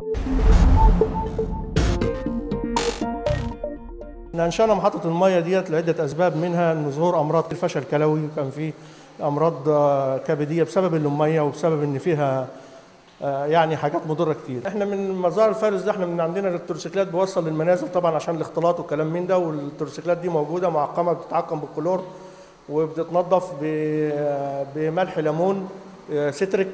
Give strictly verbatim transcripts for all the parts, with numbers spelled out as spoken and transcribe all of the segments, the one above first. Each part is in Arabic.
احنا انشانا محطه الميه ديت لعده اسباب، منها ان ظهور امراض الفشل الكلوي، وكان في امراض آه، كبديه بسبب الميه وبسبب ان فيها آه، يعني حاجات مضره كتير. احنا من مزار الفارس ده احنا من عندنا التورسيكلات بوصل للمنازل طبعا عشان الاختلاط والكلام من ده، والتورسيكلات دي موجوده معقمه بتتعقم بالكلور وبتتنضف ب- بملح ليمون آه، سيتريك،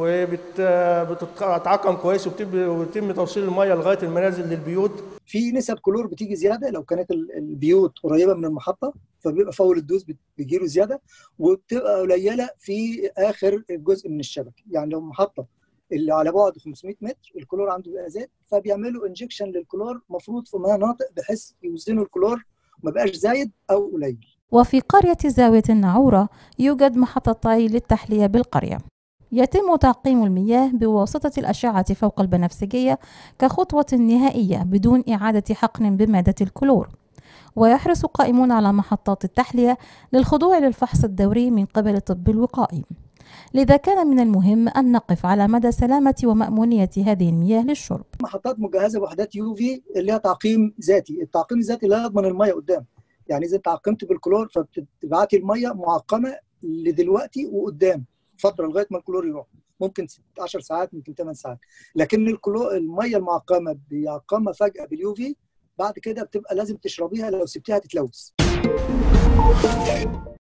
وبتتعقم كويس، وبتب- وبيتم توصيل الميه لغايه المنازل للبيوت. في نسب كلور بتيجي زياده لو كانت ال- البيوت قريبه من المحطه، فبيبقى فول الدوز بت- بيجيله زياده، وبتبقى قليله في اخر الجزء من الشبكه. يعني لو محطه اللي على بعد خمسمائة متر الكلور عنده بيبقى زاد، فبيعملوا انجكشن للكلور مفروض في مناطق بحيث يوزنوا الكلور ما بقاش زايد او قليل. وفي قرية زاوية النعورة يوجد محطتين للتحلية بالقرية. يتم تعقيم المياه بواسطة الأشعة فوق البنفسجية كخطوة نهائية بدون إعادة حقن بمادة الكلور. ويحرص قائمون على محطات التحلية للخضوع للفحص الدوري من قبل الطب الوقائي، لذا كان من المهم أن نقف على مدى سلامة ومأمونية هذه المياه للشرب. محطات مجهزه بوحدات يو في اللي هي تعقيم ذاتي، التعقيم الذاتي لا يضمن الميه قدام. يعني اذا انت عقمت بالكلور فبتبعتي الميه معقمه لدلوقتي وقدام فتره لغايه ما الكلور يروح، ممكن عشر ساعات، ممكن ثمان ساعات. لكن الكلور الميه المعقمه بيعقمها فجاه باليو في، بعد كده بتبقى لازم تشربيها، لو سبتيها تتلوث.